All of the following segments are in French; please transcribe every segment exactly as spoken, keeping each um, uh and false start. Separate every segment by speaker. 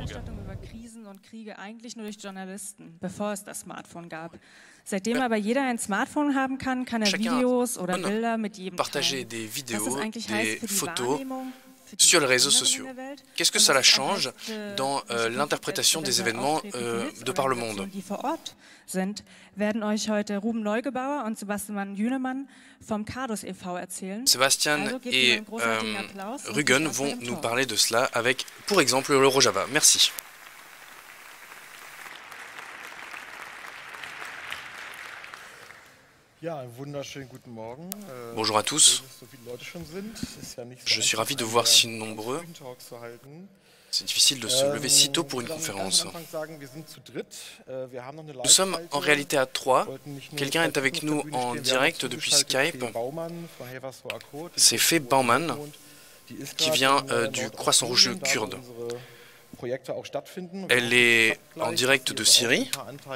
Speaker 1: Sorge.
Speaker 2: Seitdem aber jeder ein Smartphone haben kann, kann er
Speaker 1: Chacun
Speaker 2: Videos oder
Speaker 1: peut
Speaker 2: Bilder mit jedem
Speaker 1: partager
Speaker 2: teilen.
Speaker 1: des
Speaker 2: Was das
Speaker 1: vidéos,
Speaker 2: eigentlich
Speaker 1: des
Speaker 2: heißt für die
Speaker 1: photos
Speaker 2: Wahrnehmung, für die
Speaker 1: sur les réseaux
Speaker 2: anderen
Speaker 1: sociaux.
Speaker 2: in der Welt.
Speaker 1: Qu'est-ce que
Speaker 2: Und
Speaker 1: cela
Speaker 2: was auch
Speaker 1: change
Speaker 2: heißt, äh,
Speaker 1: dans euh, l'interprétation des événements euh, de par le monde?
Speaker 2: Die vor Ort sind, werden euch heute Ruben Neugebauer und Sebastian Jünemann vom Cardus e V erzählen.
Speaker 1: Sébastien
Speaker 2: Also gebt
Speaker 1: et
Speaker 2: ihm einen großartigen
Speaker 1: euh,
Speaker 2: Applaus und
Speaker 1: Rugen
Speaker 2: viel Spaß bei
Speaker 1: vont
Speaker 2: dem
Speaker 1: nous
Speaker 2: Talk.
Speaker 1: parler de cela avec, pour exemple, le Rojava. Merci. Bonjour à tous. Je suis ravi de voir si nombreux. C'est difficile de se lever si tôt pour une conférence. Nous sommes en réalité à trois. Quelqu'un est avec nous en direct depuis Skype. C'est Fee Baumann, qui vient euh, du Croissant Rouge kurde. Elle est en direct de Syrie,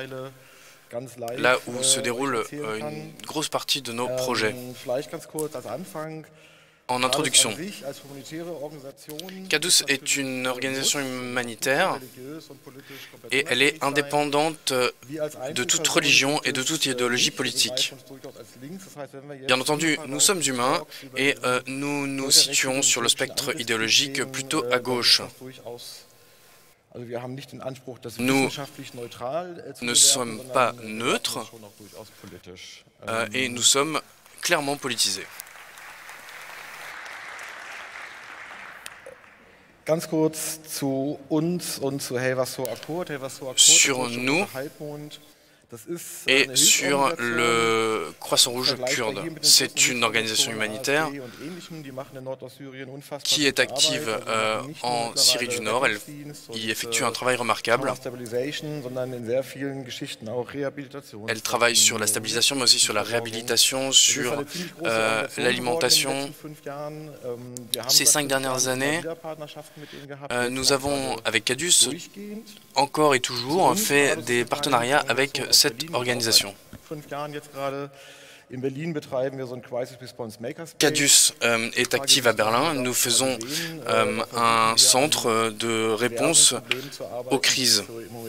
Speaker 1: là où se déroule euh, une grosse partie de nos projets. En introduction, Cardus est une organisation humanitaire et elle est indépendante de toute religion et de toute idéologie politique. Bien entendu, nous sommes humains et euh, nous nous situons sur le spectre idéologique plutôt à gauche. Nous ne sommes pas neutres euh, et nous sommes clairement politisés. Sur nous et sur le Croissant Rouge kurde. C'est une organisation humanitaire qui est active euh, en Syrie du Nord. Elle y effectue un travail remarquable. Elle travaille sur la stabilisation, mais aussi sur la réhabilitation, sur euh, l'alimentation. Ces cinq dernières années, euh, nous avons, avec Cardus, encore et toujours, fait des partenariats avec cette organisation. Cardus euh, est active à Berlin. Nous faisons euh, un centre de réponse aux crises.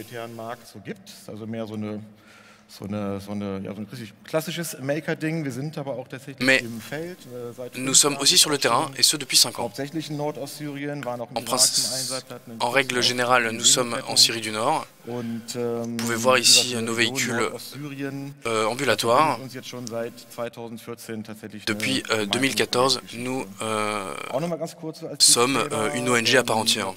Speaker 1: Mais nous sommes aussi sur le terrain, et ce depuis cinq ans. En, principe, en règle générale, nous sommes en Syrie du Nord. Vous pouvez voir ici nos véhicules euh, ambulatoires. Depuis euh, deux mille quatorze, nous euh, sommes euh, une O N G à part entière.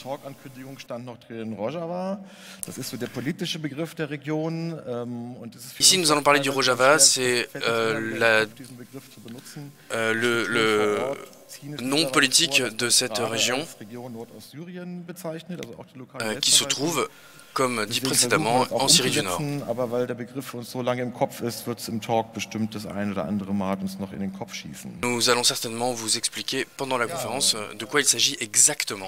Speaker 1: Ici, nous allons parler du Rojava, c'est euh, euh, le, le nom politique de cette région euh, qui se trouve, comme dit précédemment, en Syrie du Nord. Nous allons certainement vous expliquer pendant la conférence de quoi il s'agit exactement.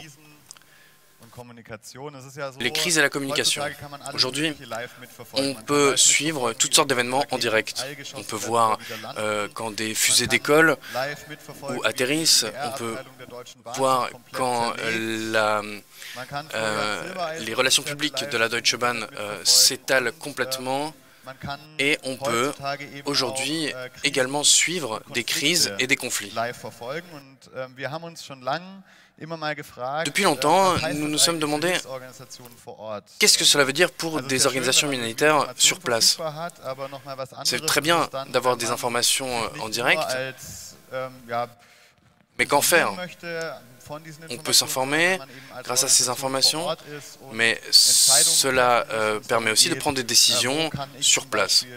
Speaker 1: Les crises et la communication. Aujourd'hui, on peut suivre toutes sortes d'événements en direct. On peut voir euh, quand des fusées décollent ou atterrissent. On peut voir quand la, euh, les relations publiques de la Deutsche Bahn euh, s'étalent complètement. Et on peut aujourd'hui également suivre des crises et des conflits. Depuis longtemps, nous nous sommes demandé qu'est-ce que cela veut dire pour des organisations humanitaires sur place. C'est très bien d'avoir des informations en direct, mais qu'en faire? On peut s'informer grâce à ces informations, mais cela euh, permet aussi de prendre des décisions sur place.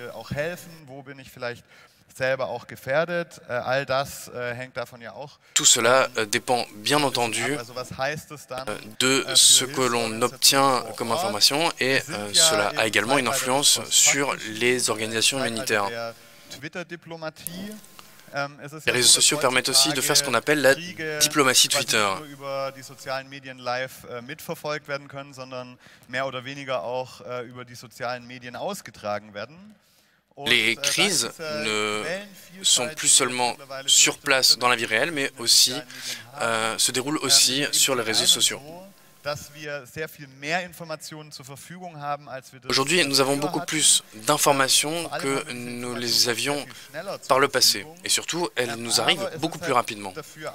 Speaker 1: Tout cela dépend bien entendu de ce que l'on obtient comme information et cela a également une influence sur les organisations humanitaires. Les réseaux sociaux permettent aussi de faire ce qu'on appelle la diplomatie Twitter. Les crises ne sont plus seulement sur place dans la vie réelle, mais aussi euh, se déroulent aussi sur les réseaux sociaux. Aujourd'hui, nous avons beaucoup plus d'informations que nous les avions par le passé. Et surtout, elles nous arrivent beaucoup plus rapidement.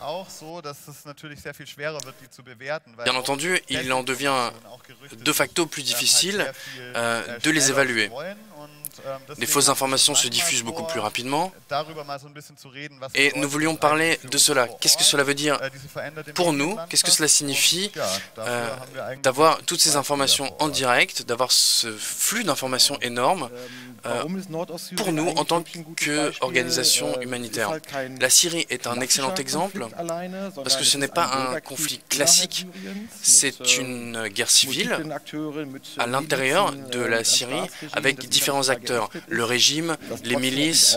Speaker 1: Bien entendu, il en devient de facto plus difficile euh, de les évaluer. Les fausses informations se diffusent beaucoup plus rapidement et nous voulions parler de cela. Qu'est-ce que cela veut dire pour nous? Qu'est-ce que cela signifie euh, d'avoir toutes ces informations en direct, d'avoir ce flux d'informations énorme euh, pour nous en tant qu'organisation humanitaire? La Syrie est un excellent exemple parce que ce n'est pas un conflit classique, c'est une guerre civile à l'intérieur de la Syrie avec différents acteurs. Le régime, les milices,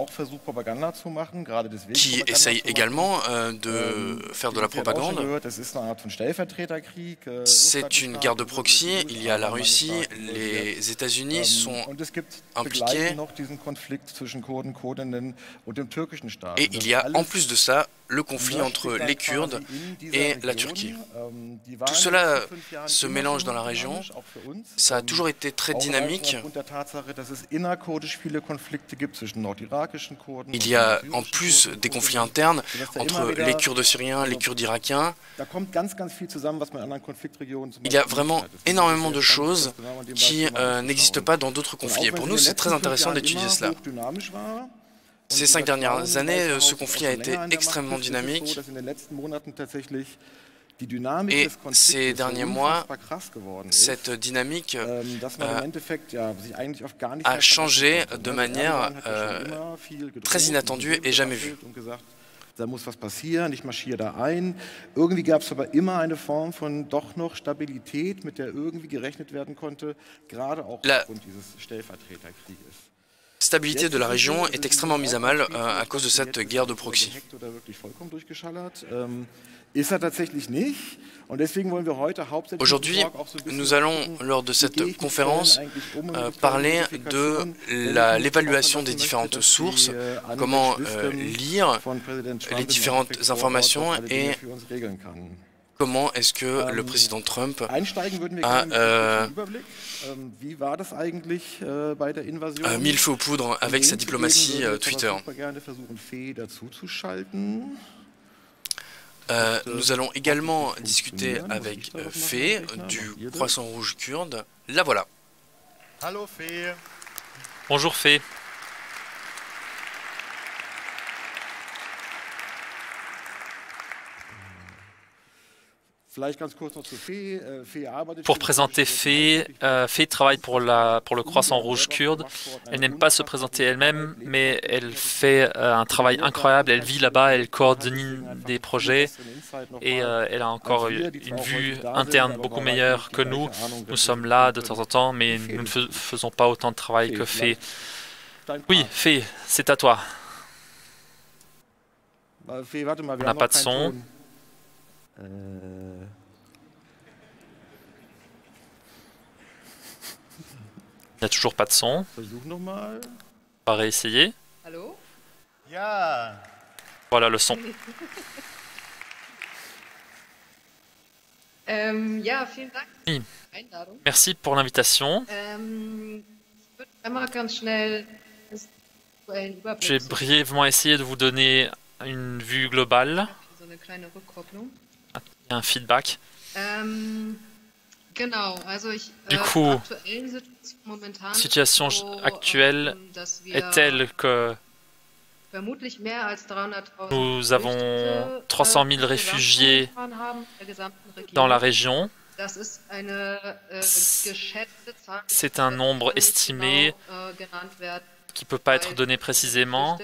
Speaker 1: qui essayent également euh, de faire de la propagande. C'est une guerre de proxy, il y a la Russie, les États-Unis sont impliqués. Et il y a en plus de ça le conflit entre les Kurdes et la Turquie. Tout cela se mélange dans la région. Ça a toujours été très dynamique. Il y a en plus des conflits internes entre les Kurdes syriens, les Kurdes irakiens. Il y a vraiment énormément de choses qui euh, n'existent pas dans d'autres conflits. Et pour nous, c'est très intéressant d'étudier cela. Ces cinq dernières années, ce conflit a été extrêmement dynamique. Et ces derniers mois, cette dynamique euh, a changé de manière euh, très inattendue et jamais vue.
Speaker 3: Da muss was passieren, ich marschiere da ein. Irgendwie gab es aber immer eine Form von doch noch Stabilität, mit der irgendwie gerechnet werden konnte, gerade auch aufgrund dieses Stellvertreterkrieges.
Speaker 1: La stabilité de la région est extrêmement mise à mal euh, à cause de cette guerre de proxy. Aujourd'hui, nous allons, lors de cette conférence, euh, parler de l'évaluation des différentes sources, comment euh, lire les différentes informations et comment est-ce que le président Trump a euh, euh, mis le feu aux poudres avec sa diplomatie euh, Twitter. Euh, nous allons également discuter avec euh, Fée du Croissant Rouge Kurde. La voilà.
Speaker 4: Hallo Fée.
Speaker 5: Bonjour Fée. Pour présenter Fée, euh, Fée travaille pour, la, pour le Croissant Rouge Kurde. Elle n'aime pas se présenter elle-même, mais elle fait euh, un travail incroyable. Elle vit là-bas, elle coordonne des projets et euh, elle a encore une vue interne beaucoup meilleure que nous. Nous sommes là de temps en temps, mais nous ne fais, faisons pas autant de travail que Fée. Oui, Fée, c'est à toi. On n'a pas de son. Il n'y a toujours pas de son. On va réessayer. Voilà le son. Oui. Merci pour l'invitation. J'ai brièvement essayé de vous donner une vue globale. Un feedback. Du coup, la situation actuelle est telle que nous avons trois cent mille réfugiés dans la région. C'est un nombre estimé qui ne peut pas être donné précisément,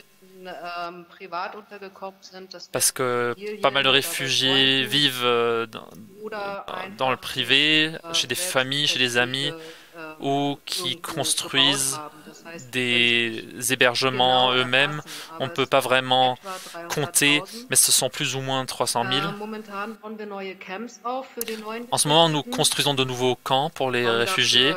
Speaker 5: parce que pas mal de réfugiés vivent dans, dans le privé, chez des familles, chez des amis, ou qui construisent des hébergements eux-mêmes. On ne peut pas vraiment compter, mais ce sont plus ou moins trois cent mille. En ce moment, nous construisons de nouveaux camps pour les réfugiés.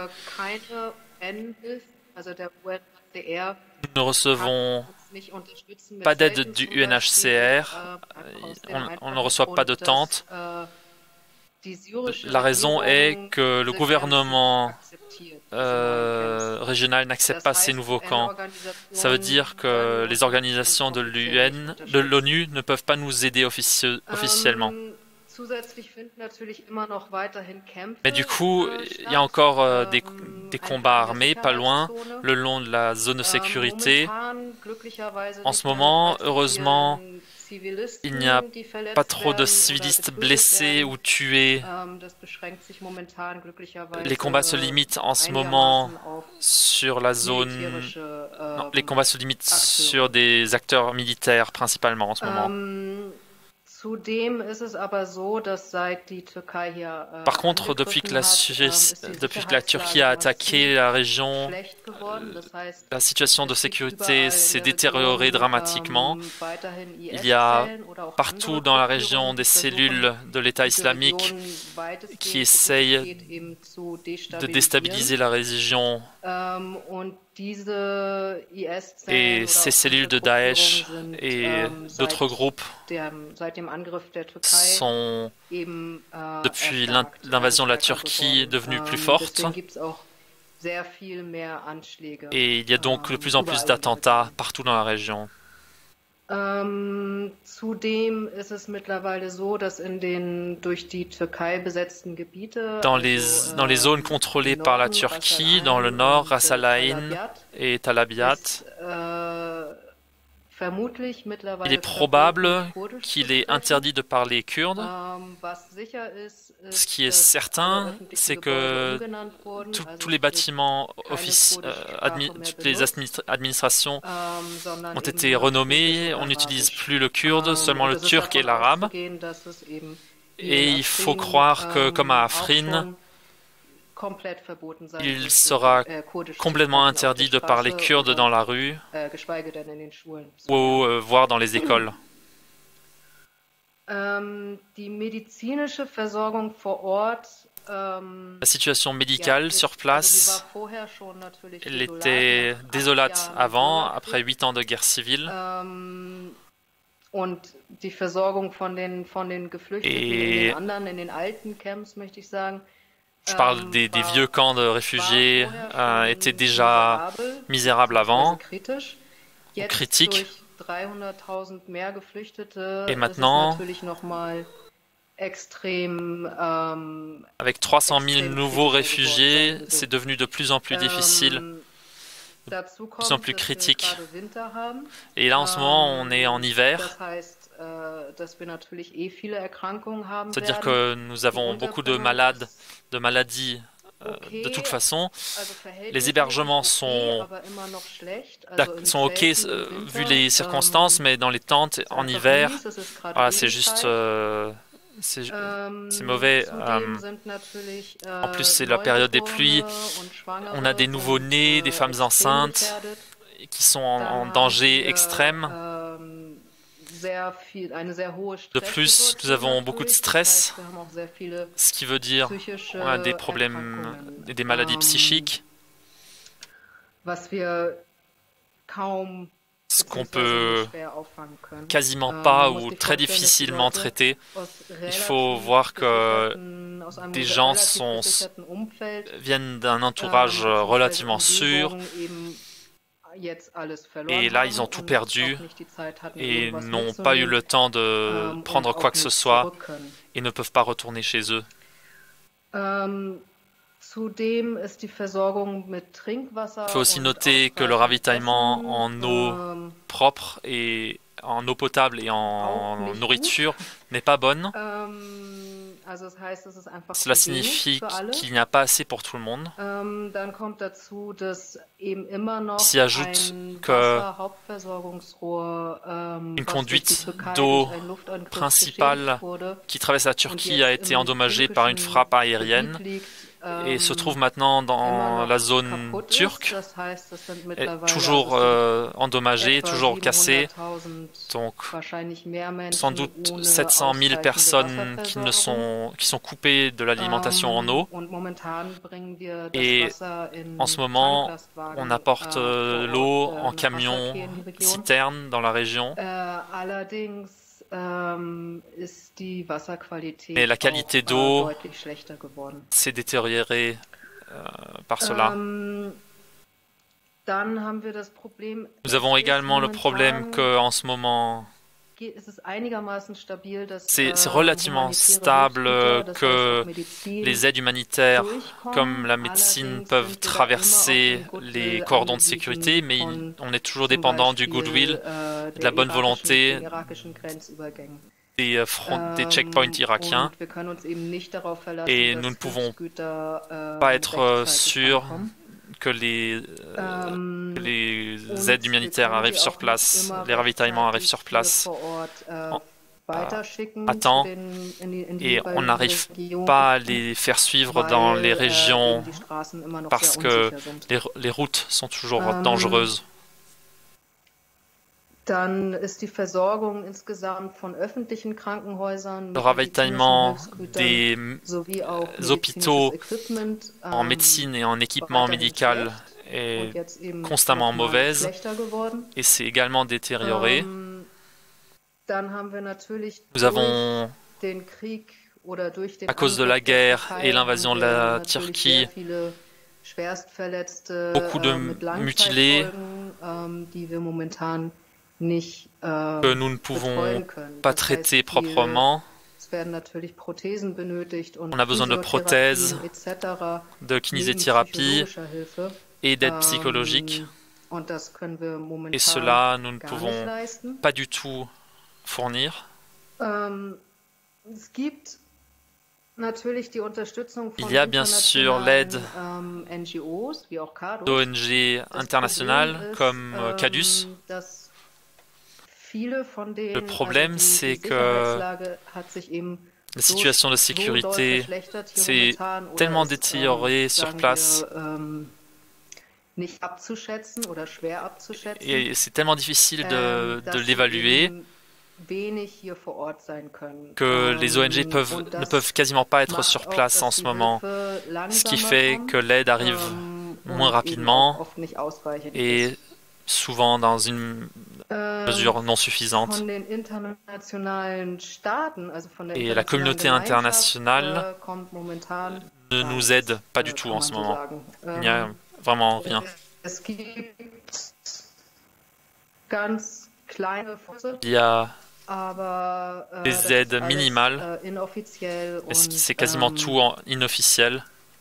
Speaker 5: Nous ne recevons pas d'aide du U N H C R, on, on ne reçoit pas de tentes. la raison est que le gouvernement euh, régional n'accepte pas ces nouveaux camps. Ça veut dire que les organisations de l'U N, de l'ONU ne peuvent pas nous aider officie officiellement. Mais du coup, il y a encore euh, des, des combats armés pas loin, le long de la zone de sécurité. En ce moment, heureusement, il n'y a pas trop de civilistes blessés ou tués. Les combats se limitent en ce moment sur la zone... Non, les combats se limitent sur des acteurs militaires principalement en ce moment. Par contre, depuis que, la, depuis que la Turquie a attaqué la région, la situation de sécurité s'est détériorée dramatiquement. Il y a partout dans la région des cellules de l'État islamique qui essayent de déstabiliser la région. Et ces cellules de Daesh et d'autres groupes sont, depuis l'invasion de la Turquie, devenues plus fortes. Et il y a donc de plus en plus d'attentats partout dans la région.
Speaker 6: Ähm, zudem ist es mittlerweile so, dass in den durch die Türkei besetzten Gebiete,
Speaker 5: dans les, dans les zones contrôlées par la Turquie, dans le nord, Ras Al Ain et Tal Abyad, il est probable qu'il est interdit de parler kurde. Ce qui est certain, c'est que tous les bâtiments, office, euh, admi, toutes les administrations ont été renommés. On n'utilise plus le kurde, seulement le turc et l'arabe. Et il faut croire que, comme à Afrin, il sera complètement interdit de parler kurde dans la rue ou euh, voire dans les écoles. La situation médicale sur place, elle était désolate avant, après huit ans de guerre civile. Et je parle des, des vieux camps de réfugiés, euh, étaient déjà misérables avant, critiques. Et maintenant, avec trois cent mille nouveaux réfugiés, c'est devenu de plus en plus difficile, de plus en plus critique. Et là, en ce moment, on est en hiver. C'est-à-dire que nous avons beaucoup de malades, de maladies euh, de toute façon. Les hébergements sont, sont OK euh, vu les circonstances, mais dans les tentes en hiver, voilà, c'est juste... Euh, c'est mauvais. Euh, en plus, c'est la période des pluies. On a des nouveau-nés, des femmes enceintes qui sont en, en danger extrême. De plus, nous avons beaucoup de stress, ce qui veut dire qu'on a des problèmes, des maladies psychiques, ce qu'on peut quasiment pas ou très difficilement traiter. Il faut voir que des gens sont, viennent d'un entourage relativement sûr, et là, ils ont tout perdu et n'ont pas eu le temps de prendre quoi que ce soit et ne peuvent pas retourner chez eux. Il faut aussi noter que le ravitaillement en eau propre et en eau potable et en nourriture n'est pas bonne. Cela signifie qu'il n'y a pas assez pour tout le monde. S'y ajoute qu'une conduite d'eau principale qui traverse la Turquie a été endommagée par une frappe aérienne et se trouve maintenant dans la zone turque, est toujours euh, endommagée, toujours cassée. Donc, sans doute sept cent mille personnes qui, ne sont, qui sont coupées de l'alimentation en eau. Et en ce moment, on apporte euh, l'eau en camion, citerne dans la région. Mais la qualité d'eau s'est détériorée euh, par cela. Nous avons également le problème qu'en ce moment, c'est relativement stable que les aides humanitaires, comme la médecine, peuvent traverser les cordons de sécurité, mais on est toujours dépendant du goodwill, de la bonne volonté des, front, des checkpoints irakiens, et nous ne pouvons pas être sûrs que les, euh, que les aides humanitaires arrivent sur place, les ravitaillements arrivent sur place en, à, à temps, et on n'arrive pas à les faire suivre dans les régions parce que les, les routes sont toujours dangereuses. Le ravitaillement des hôpitaux en médecine et en équipement médical est constamment mauvaise et c'est également détérioré. Nous avons, à cause de la guerre et l'invasion de la Turquie, beaucoup de mutilés que nous ne pouvons pas traiter proprement. On a besoin de prothèses, de kinésithérapie et d'aide psychologique. Et cela, nous ne pouvons pas du tout fournir. Il y a bien sûr l'aide d'O N G internationales comme CADUS. Le problème, c'est que la situation de sécurité s'est tellement détériorée sur place et c'est tellement difficile de, de l'évaluer que les O N G peuvent, ne peuvent quasiment pas être sur place en ce moment, ce qui fait que l'aide arrive moins rapidement et souvent dans une mesure non suffisante. Et la communauté internationale ne nous aide pas du tout en ce moment. Il n'y a vraiment rien. Il y a des aides minimales, mais c'est quasiment tout en inofficiel.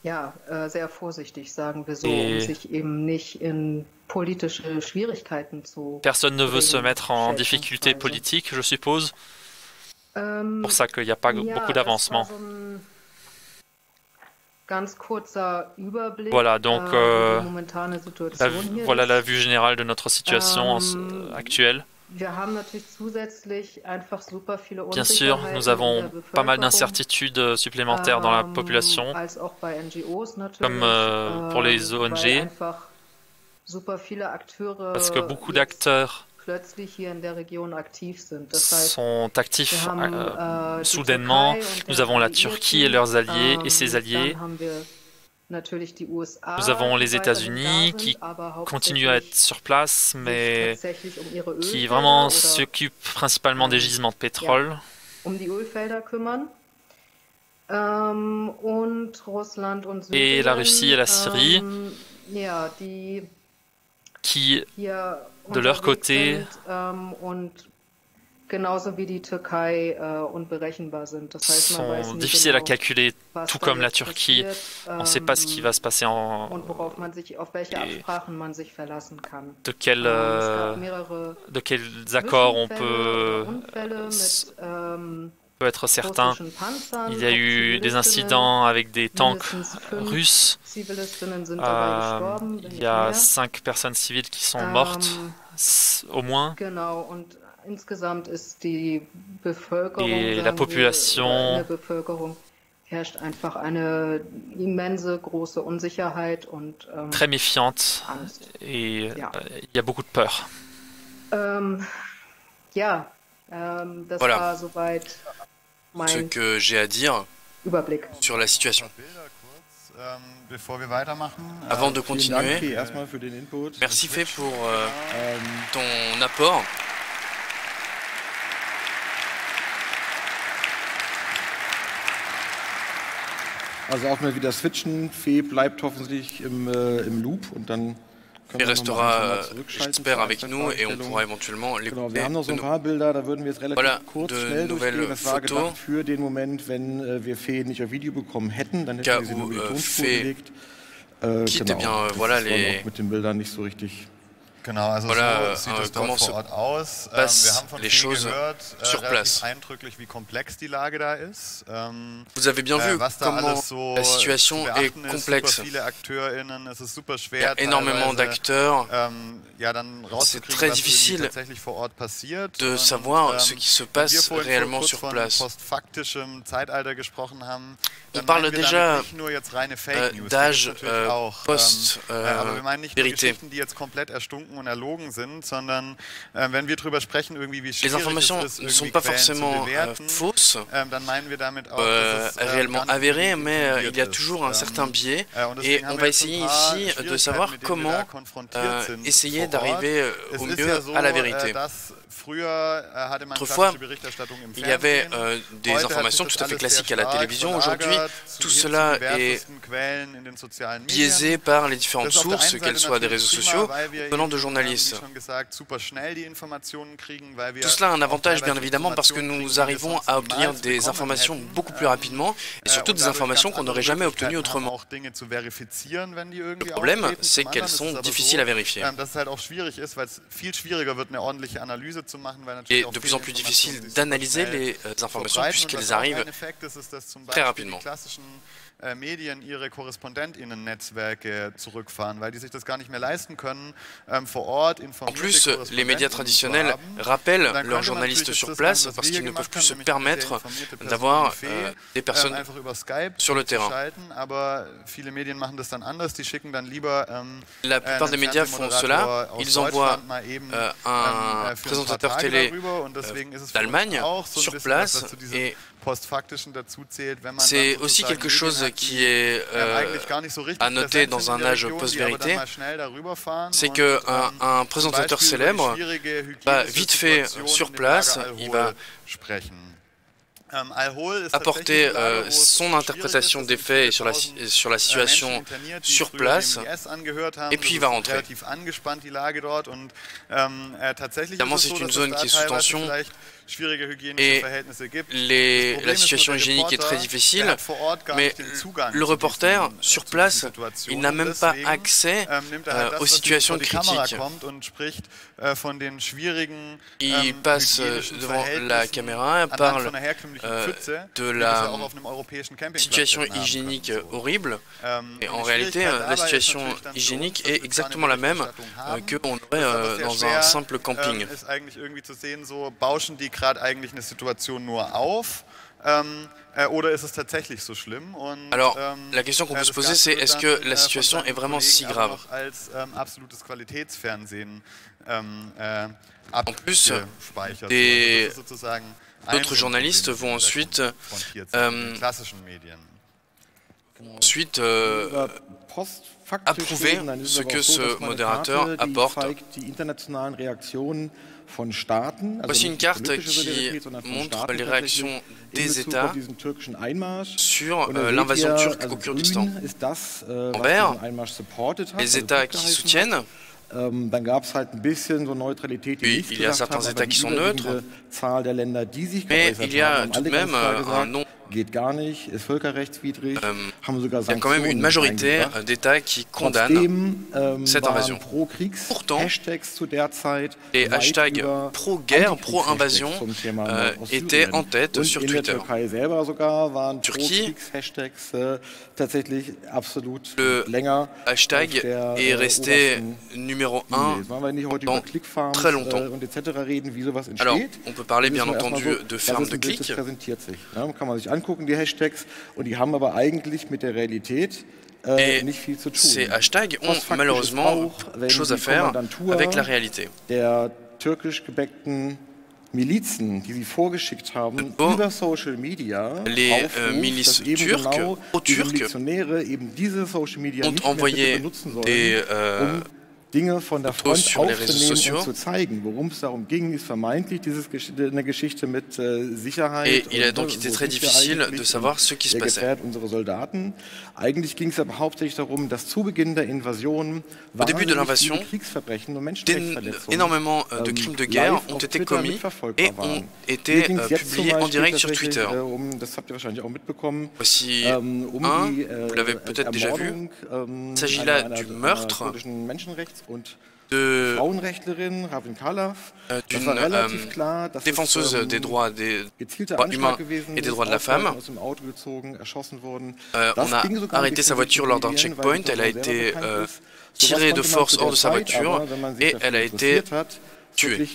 Speaker 5: Et personne ne veut se mettre en difficulté politique, je suppose. C'est pour ça qu'il n'y a pas beaucoup d'avancement. Voilà, donc euh, la, voilà la vue générale de notre situation actuelle. Bien sûr, nous avons pas mal d'incertitudes supplémentaires dans la population, comme euh, pour les O N G, parce que beaucoup d'acteurs sont actifs euh, soudainement. Nous avons la Turquie et leurs alliés et ses alliés. Nous avons les États-Unis qui continuent à être sur place, mais qui vraiment s'occupent principalement des gisements de pétrole. Et la Russie et la Syrie, qui, de leur côté, sont difficiles à calculer, tout comme la Turquie. On ne sait pas ce qui va se passer en... de, quel, euh, de quels accords on peut, peut être certain. Il y a eu des incidents avec des tanks russes. Euh, il y a cinq personnes civiles qui sont mortes, au moins. Et la population très méfiante et euh, il y a beaucoup de peur.
Speaker 1: Voilà ce que j'ai à dire sur la situation. Avant de continuer, merci Fé pour euh, ton apport.
Speaker 3: Also auch mal wieder switchen. Fee bleibt hoffentlich im, äh, im Loop und dann
Speaker 1: Il restera, j'espère, avec nous et on pourra éventuellement l'écouter.
Speaker 3: Genau, wir haben noch so ein paar Bilder, da würden wir jetzt relativ
Speaker 1: voilà,
Speaker 3: kurz schnell durchgehen. Das war gedacht für den Moment, wenn äh, wir Fee nicht auf Video bekommen hätten, dann hätten wir sie nur über die Tonspur gelegt. Äh, genau,
Speaker 1: bien,
Speaker 3: das
Speaker 1: voilà,
Speaker 3: ist
Speaker 1: les...
Speaker 3: auch mit den Bildern nicht so richtig.
Speaker 4: Genau, also
Speaker 1: voilà,
Speaker 4: so sieht es dort vor Ort aus. Ähm, wir haben von vielen gehört, äh,
Speaker 1: sur
Speaker 4: relativ eindrücklich, wie komplex die Lage da ist. Ähm,
Speaker 1: Vous avez bien vu
Speaker 4: äh,
Speaker 1: comment
Speaker 4: so
Speaker 1: la situation est complexe.
Speaker 4: Viele AkteurInnen, es ist super schwer,
Speaker 1: Il y a énormément d'acteurs.
Speaker 4: Ähm, ja,
Speaker 1: c'est très difficile de savoir ce qui se passe réellement sur place. On parle déjà euh, d'âge euh, post-vérité. Les informations ne sont pas forcément euh, fausses, euh, réellement avérées, mais euh, il y a toujours un certain biais. Et on va essayer ici de savoir comment euh, essayer d'arriver au mieux à la vérité. Autrefois, il y avait euh, des informations tout à fait classiques à la télévision. Aujourd'hui, tout cela est biaisé par les différentes sources, qu'elles soient des réseaux sociaux ou venant de journalistes. Tout cela a un avantage, bien évidemment, parce que nous arrivons à obtenir des informations beaucoup plus rapidement et surtout des informations qu'on n'aurait jamais obtenues autrement. Le problème, c'est qu'elles sont difficiles à vérifier. Et de plus en plus difficile d'analyser les informations puisqu'elles arrivent très rapidement.
Speaker 4: Medien ihre KorrespondentInnen-Netzwerke zurückfahren, weil die sich das gar nicht mehr leisten können, vor Ort
Speaker 1: En plus, les médias traditionnels rappellent leurs journalistes sur place parce qu'ils ne peuvent plus se permettre d'avoir euh, des personnes sur le terrain. La plupart des médias font cela, ils envoient euh, un présentateur télé euh, d'Allemagne sur place et c'est aussi quelque chose qui est euh, à noter dans un âge post-vérité, c'est qu'un un présentateur célèbre va vite fait sur place, il va apporter euh, son interprétation des faits et sur la, sur la situation sur place, et puis il va rentrer. Évidemment, c'est une zone qui est sous tension, et les, la situation hygiénique est très difficile, mais le reporter, sur place, il n'a même pas accès euh, aux situations critiques. Il passe devant la caméra, parle euh, de la situation hygiénique horrible, et en réalité, la situation hygiénique est exactement la même euh, qu'on aurait euh, dans un simple camping.
Speaker 4: gerade eigentlich eine Situation nur auf ähm, äh, oder ist es tatsächlich so schlimm? Und,
Speaker 1: Alors,
Speaker 4: ähm,
Speaker 1: la question qu'on peut se poser, c'est est-ce que la situation est vraiment si grave?
Speaker 4: Als, ähm, absolutes Qualitätsfernsehen, ähm, äh,
Speaker 1: en plus, des d'autres journalistes vont ensuite euh, ensuite euh, approuver ce que ce modérateur apporte. Voici une carte qui montre les réactions des États sur euh, l'invasion turque au Kurdistan. En vert, les États qui soutiennent. Oui, il y a certains États qui sont neutres, mais il y a tout de même un nombre. Euh, il y a quand même une majorité d'États qui condamnent cette invasion. Pourtant, les hashtags pro-guerre, pro-invasion euh, étaient en tête sur Twitter. Turquie, le hashtag est resté numéro un pendant très longtemps. Alors, on peut parler bien entendu de ferme de clics.
Speaker 3: Angucken, die Hashtags, und die haben aber eigentlich mit der Realität äh, nicht viel zu tun.
Speaker 1: Ces hashtags ont malheureusement chose à faire avec la réalité.
Speaker 3: Der türkisch gebäckten Milizen, die sie vorgeschickt haben, oh. über Social Media,
Speaker 1: les euh, milices turques,
Speaker 3: genau
Speaker 1: pro-turques,
Speaker 3: eben diese Social Media
Speaker 1: ont envoyé des, euh,
Speaker 3: Dinge von der
Speaker 1: Front
Speaker 3: aufzunehmen und zu zeigen. Worum es darum ging, ist vermeintlich dieses, eine Geschichte mit äh, Sicherheit.
Speaker 1: Et il a donc été très difficile de savoir ce qui se passait.
Speaker 3: Unsere Soldaten. Eigentlich ging es aber hauptsächlich darum, dass zu Beginn der Invasion
Speaker 1: Au début de l'invasion, énormément de crimes de guerre ont été commis et ont été euh, publiés en direct sur Twitter. Voici un, vous l'avez peut-être déjà vu, il s'agit là du meurtre de euh, d'une euh, défenseuse des droits, des droits humains et des droits de la femme. Euh, on a arrêté sa voiture lors d'un checkpoint, elle a été euh, tirée de force hors de sa voiture et elle a été tuée.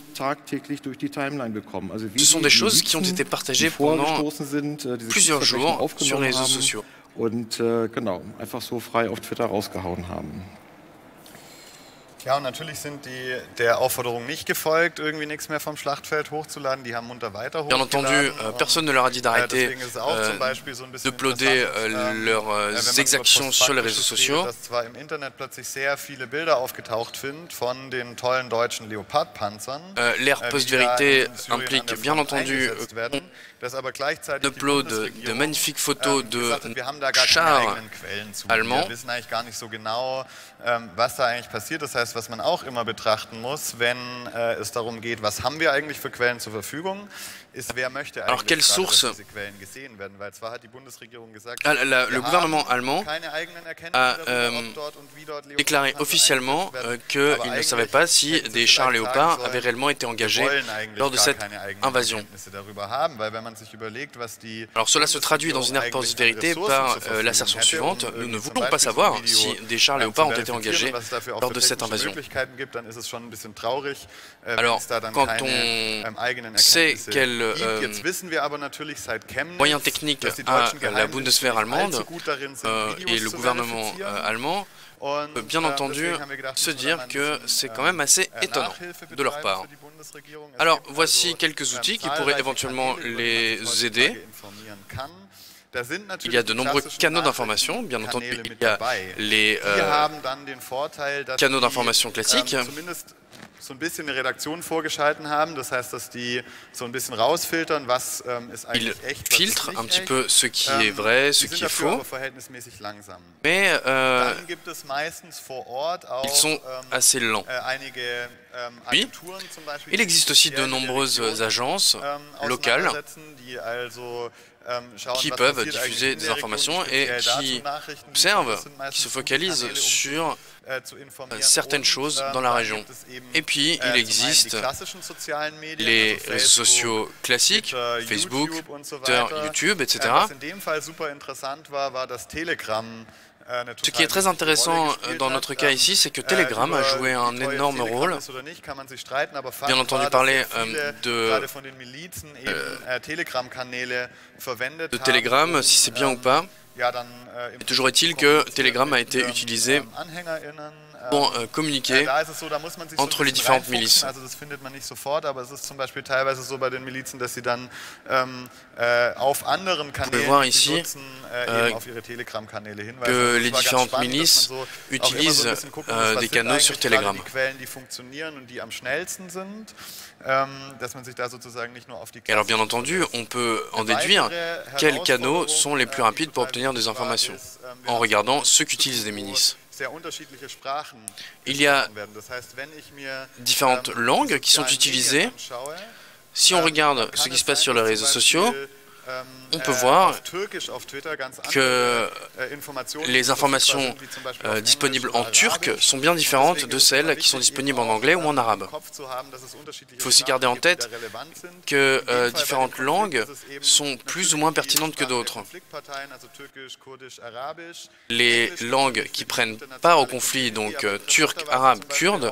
Speaker 1: Ce sont des choses qui ont été partagées pendant plusieurs jours sur les réseaux sociaux.
Speaker 3: Und äh, genau, einfach so frei auf Twitter rausgehauen haben.
Speaker 4: Ja, und natürlich sind die der Aufforderung nicht gefolgt, irgendwie nichts mehr vom Schlachtfeld hochzuladen. Die haben munter weiter
Speaker 1: hochgeladen. Bien entendu, euh, personne ne leur a dit d'arrêter
Speaker 4: euh,
Speaker 1: d'uploader euh, leurs euh, exactions sur les réseaux sociaux.
Speaker 4: Dass zwar im Internet plötzlich sehr viele Bilder aufgetaucht sind von den tollen deutschen Leopard-Panzern.
Speaker 1: Euh, L'ère post-vérité implique bien entendu l'upload de, de magnifiques photos de chars allemands.
Speaker 4: Wir wissen eigentlich gar nicht so genau, ähm, was da eigentlich passiert. Das heißt, was man auch immer betrachten muss, wenn äh, es darum geht, was haben wir eigentlich für Quellen zur Verfügung, ist, wer möchte eigentlich
Speaker 1: gerade, dass
Speaker 4: diese Quellen gesehen werden, weil zwar hat die Bundesregierung gesagt,
Speaker 1: ah, la, le gouvernement allemand a euh, déclaré officiellement euh, qu'il ne savait pas si des chars Léopard avaient réellement été engagés lors de cette invasion. Alors cela se traduit dans une ère post-vérité par euh, l'assertion suivante: nous ne voulons pas savoir si des chars Léopard ont été engagés lors de cette invasion. Alors quand on sait quel euh, moyen technique a la Bundeswehr allemande euh, et le gouvernement euh, allemand, peut bien entendu se dire que c'est quand même assez étonnant de leur part. Alors voici quelques outils qui pourraient éventuellement les aider. Il y a de nombreux canaux d'information, bien entendu il y a les euh, canaux d'information classiques.
Speaker 4: So ein bisschen eine Redaktion vorgeschalten haben, das heißt, dass die so ein bisschen rausfiltern, was ähm, ist eigentlich echt, was
Speaker 1: filtrent
Speaker 4: ist
Speaker 1: un petit
Speaker 4: echt.
Speaker 1: peu ce qui est vrai, ce qui est faux, mais euh,
Speaker 4: Dann gibt es meistens vor Ort auch,
Speaker 1: ils sont assez lents.
Speaker 4: äh, einige ähm,
Speaker 1: Oui.
Speaker 4: Agenturen zum Beispiel,
Speaker 1: Il existe aussi de nombreuses agences locales
Speaker 4: die also
Speaker 1: qui peuvent diffuser des informations et qui observent, qui se focalisent sur certaines choses dans la région. Et puis, il existe les réseaux sociaux classiques, Facebook, Twitter, YouTube, et cetera. Ce qui est très intéressant dans notre cas ici, c'est que Telegram a joué un énorme rôle. Bien entendu parler euh, de, euh, de Telegram, si c'est bien ou pas. Et toujours est-il que Telegram a été utilisé pour euh, communiquer entre les différentes milices. Vous pouvez voir ici euh, que les différentes milices utilisent euh, des canaux sur Telegram. Et alors bien entendu, on peut en déduire quels canaux sont les plus rapides pour obtenir des informations, en regardant ceux qu'utilisent les milices. Il y a différentes langues qui sont utilisées. Si on regarde ce qui se passe sur les réseaux sociaux, on peut voir que les informations euh, disponibles en turc sont bien différentes de celles qui sont disponibles en anglais ou en arabe. Il faut aussi garder en tête que euh, différentes langues sont plus ou moins pertinentes que d'autres. Les langues qui prennent part au conflit, donc euh, turc, arabe, kurde,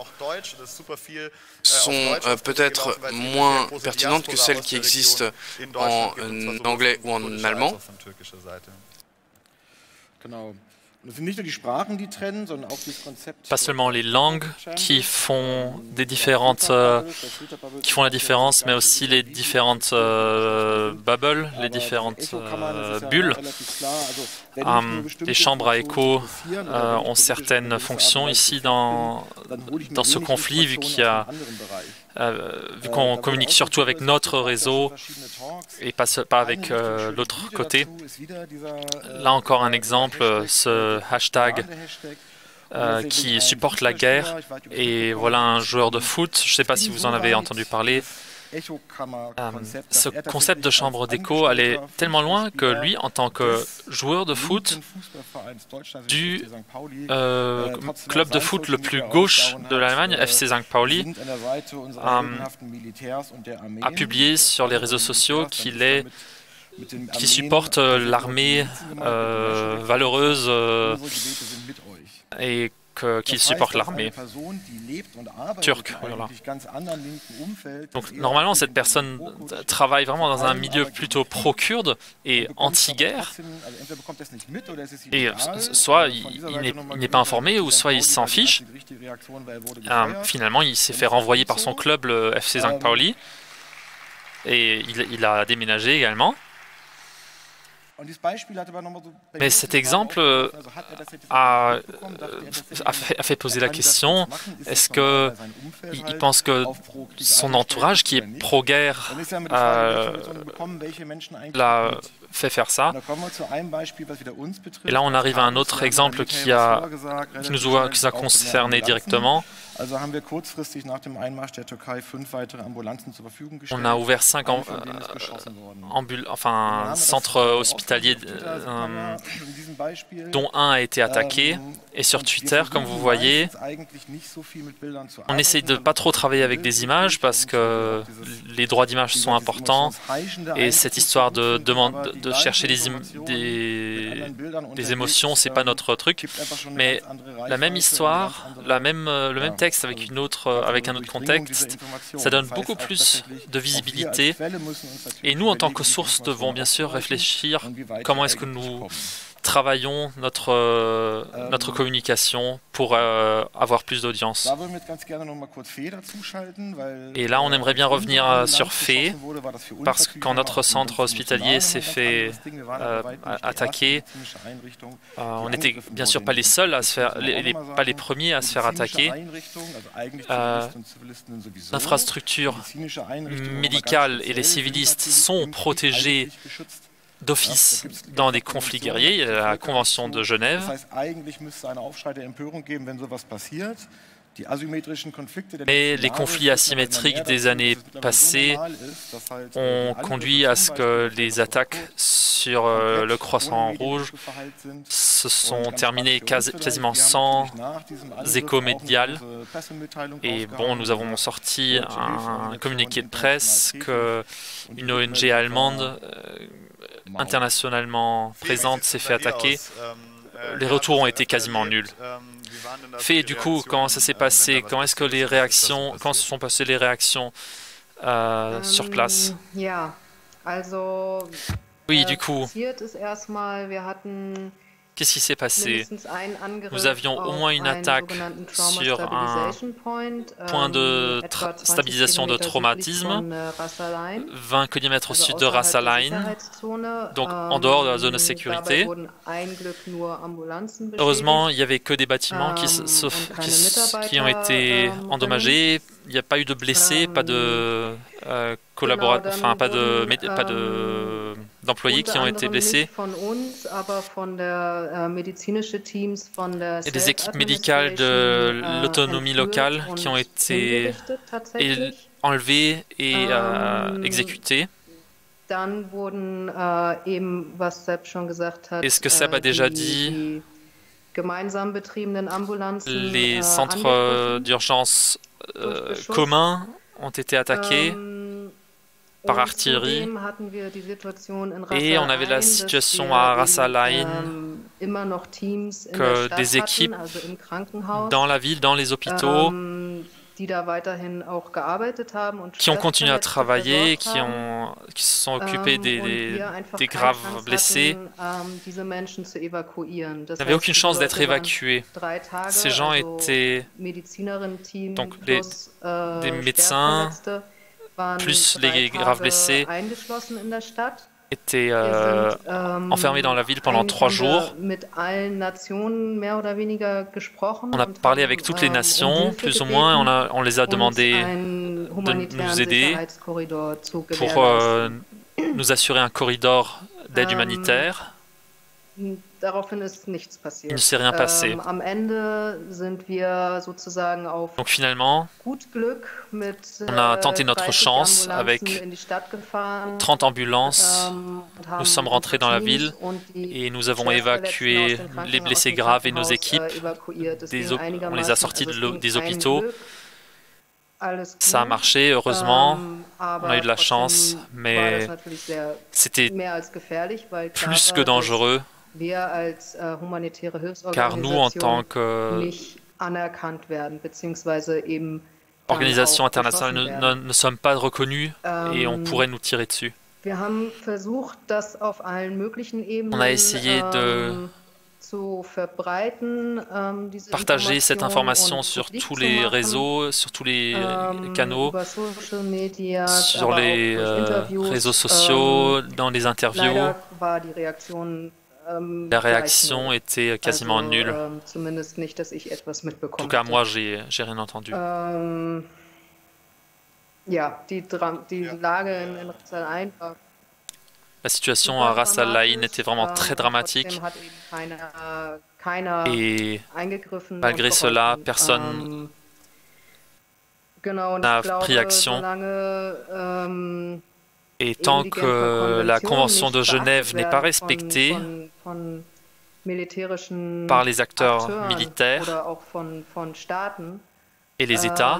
Speaker 1: sont euh, peut-être moins pertinentes que celles qui existent en euh, anglais ou en allemand.
Speaker 5: Pas seulement les langues qui font des différentes, euh, qui font la différence, mais aussi les différentes euh, bubbles, les différentes euh, bulles. Um, les chambres à écho euh, ont certaines fonctions ici dans, dans ce conflit, vu qu'il y a Euh, vu qu'on communique surtout avec notre réseau et pas, pas avec euh, l'autre côté. Là encore un exemple, ce hashtag euh, qui supporte la guerre. Et voilà un joueur de foot, je ne sais pas si vous en avez entendu parler. Euh, ce concept de chambre d'écho allait tellement loin que lui, en tant que joueur de foot du euh, club de foot le plus gauche de l'Allemagne, F C Sankt Pauli, euh, a publié sur les réseaux sociaux qu'il est qui supporte l'armée euh, valeureuse euh, et qu'il supporte l'armée turque. Voilà. Donc normalement, cette personne travaille vraiment dans un milieu plutôt pro-kurde et anti-guerre. Et soit il, il n'est pas informé, ou soit il s'en fiche. Euh, finalement, il s'est fait renvoyer par son club, le F C Sankt Pauli. Et il, il a déménagé également. Mais cet exemple a, a, fait, a fait poser la question, est-ce qu'il il pense que son entourage, qui est pro-guerre, euh, l'a fait faire ça? Et là, on arrive à un autre exemple qui, a, qui nous a, qui nous a concerné directement. On a ouvert cinq amb ambul enfin, centres hospitaliers, euh, dont un a été attaqué. Et sur Twitter, comme vous voyez, on essaye de ne pas trop travailler avec des images parce que les droits d'image sont importants. Et cette histoire de, de, de chercher des, des, des émotions, ce n'est pas notre truc. Mais la même histoire, la même, le même texte, avec, une autre, avec un autre contexte, ça donne beaucoup plus de visibilité. Et nous, en tant que source, devons bien sûr réfléchir comment est-ce que nous travaillons notre, euh, notre communication pour euh, avoir plus d'audience. Et là, on aimerait bien revenir euh, sur Fée, parce que quand notre centre hospitalier s'est fait euh, attaquer, euh, on n'était bien sûr pas les seuls à se faire, les, les, pas les premiers à se faire attaquer. Euh, L'infrastructure médicale et les civilistes sont protégés d'office dans des conflits guerriers. Il y a la Convention de Genève. Mais les conflits asymétriques des années passées ont conduit à ce que les attaques sur euh, le Croissant Rouge se sont terminées quasi, quasiment sans écho médial. Et bon, nous avons sorti un communiqué de presse qu'une O N G allemande euh, internationalement présente s'est fait attaquer. Les retours ont été quasiment nuls. Fait, du coup, comment ça s'est passé? Comment est-ce que les réactions, comment se sont passées les réactions euh, sur place? Oui, du coup, qu'est-ce qui s'est passé? Nous avions au moins une attaque sur un point de stabilisation de traumatisme, vingt kilomètres au sud de Ras Al Ain, donc en dehors de la zone de sécurité. Heureusement, il n'y avait que des bâtiments qui, qui, qui ont été endommagés. Il n'y a pas eu de blessés, pas de euh, collaborateurs, enfin pas de, pas de d'employés qui ont été blessés. Et des équipes médicales de l'autonomie locale qui ont été enlevées et euh, exécutées. Et ce que Seb a déjà dit, les centres d'urgence euh, communs ont été attaqués par artillerie, et on avait la situation à Ras Al Ain que des équipes dans la ville, dans les hôpitaux, qui ont continué à travailler, qui, ont, qui se sont occupés des, des, des graves blessés, n'avaient aucune chance d'être évacués. Ces gens étaient donc des, des médecins, plus les graves blessés, étaient euh, enfermés dans la ville pendant trois jours. On a parlé avec toutes les nations, plus ou moins, on, a, on les a demandé de nous aider pour euh, nous assurer un corridor d'aide humanitaire. Il ne s'est rien passé. Donc finalement, on a tenté notre chance avec trente ambulances. Nous sommes rentrés dans la ville et nous avons évacué les blessés graves et nos équipes. Des on les a sortis de des hôpitaux. Ça a marché, heureusement. On a eu de la chance, mais c'était plus que dangereux. Car nous, en tant qu'organisation internationale, ne, ne, ne sommes pas reconnus et on pourrait nous tirer dessus. On a essayé de partager cette information sur tous les réseaux, sur tous les canaux, sur les euh, réseaux sociaux, dans les interviews. La réaction était quasiment nulle. En tout cas, moi, j'ai j'ai rien entendu. La situation à Ras Al Ain était vraiment très dramatique. Et malgré cela, personne n'a pris action. Et tant que la Convention de Genève n'est pas respectée par les acteurs militaires et les États,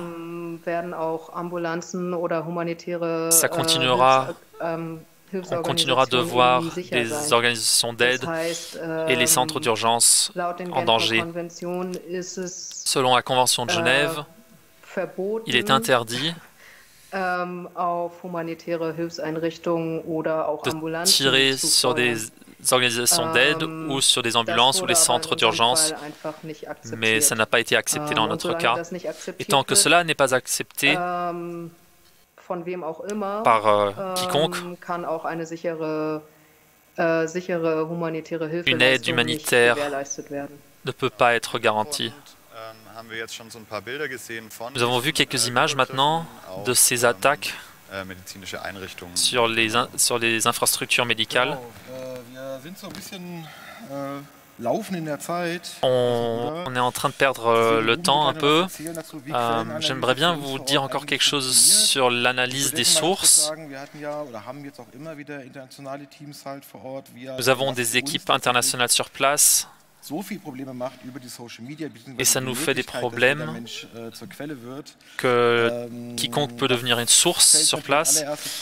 Speaker 5: ça continuera, on continuera de voir les organisations d'aide et les centres d'urgence en danger. Selon la Convention de Genève, il est interdit de tirer sur des organisations d'aide ou sur des ambulances ou les centres d'urgence, mais ça n'a pas été accepté dans notre cas. Et tant que cela n'est pas accepté par euh, quiconque, une aide humanitaire ne peut pas être garantie. Nous avons vu quelques images maintenant de ces attaques sur les, sur les infrastructures médicales. On, on est en train de perdre le temps un peu. Euh, J'aimerais bien vous dire encore quelque chose sur l'analyse des sources. Nous avons des équipes internationales sur place. Et ça nous fait des problèmes que quiconque peut devenir une source sur place.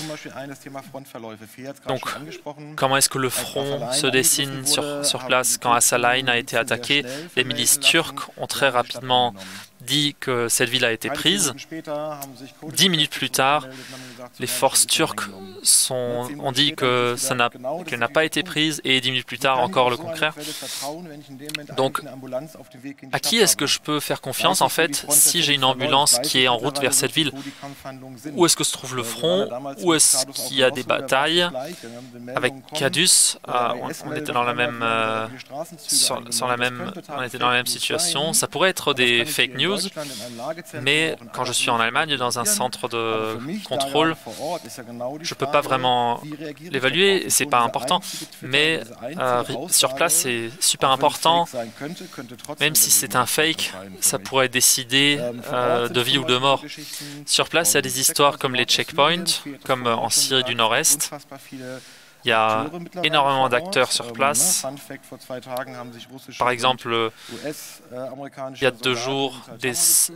Speaker 5: Donc, comment est-ce que le front se dessine sur, sur place? Quand Ras Al Ain a été attaqué, les milices turques ont très rapidement dit que cette ville a été prise. Dix minutes plus tard, les forces turques sont, ont dit que ça n'a qu'elle n'a pas été prise, et dix minutes plus tard, encore le contraire. Donc, à qui est-ce que je peux faire confiance, en fait, si j'ai une ambulance qui est en route vers cette ville? Où est-ce que se trouve le front? Où est-ce qu'il y a des batailles? Avec Qadus, euh, on, on était dans la même, euh, sur, sur la même, on était dans la même situation. Ça pourrait être des fake news, mais quand je suis en Allemagne, dans un centre de contrôle, je ne peux pas vraiment l'évaluer, c'est pas important, mais euh, sur place, c'est super important. Même si c'est un fake, ça pourrait décider euh, de vie ou de mort. Sur place, il y a des histoires comme les checkpoints, comme en Syrie du Nord-Est. Il y a énormément d'acteurs sur place. Par exemple, il y a deux jours, des,